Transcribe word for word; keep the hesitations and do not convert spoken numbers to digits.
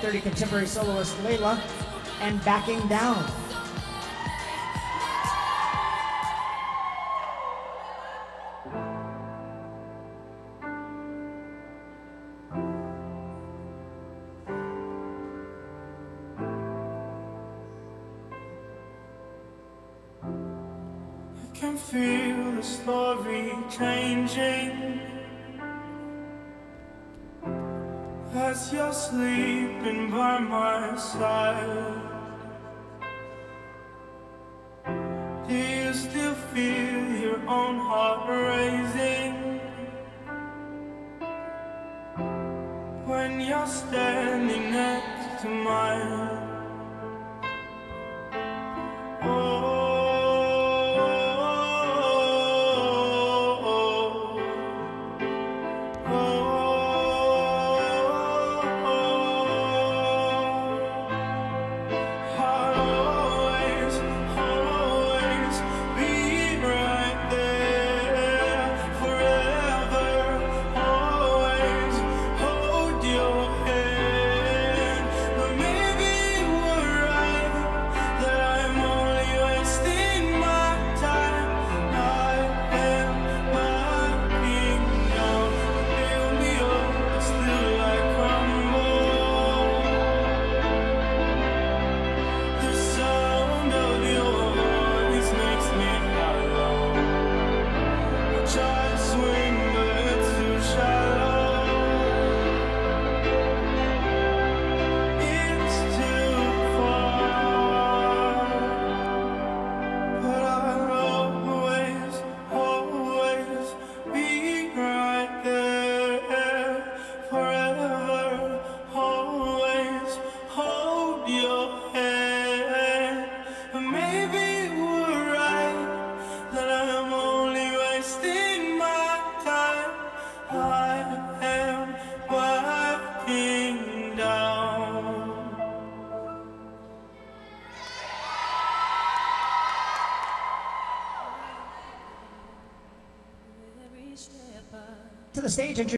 thirty contemporary soloist Layla, and Backing Down. I can feel the story changing as you're sleeping by my side. Do you still feel your own heart racing when you're standing next to mine? Oh, To the stage,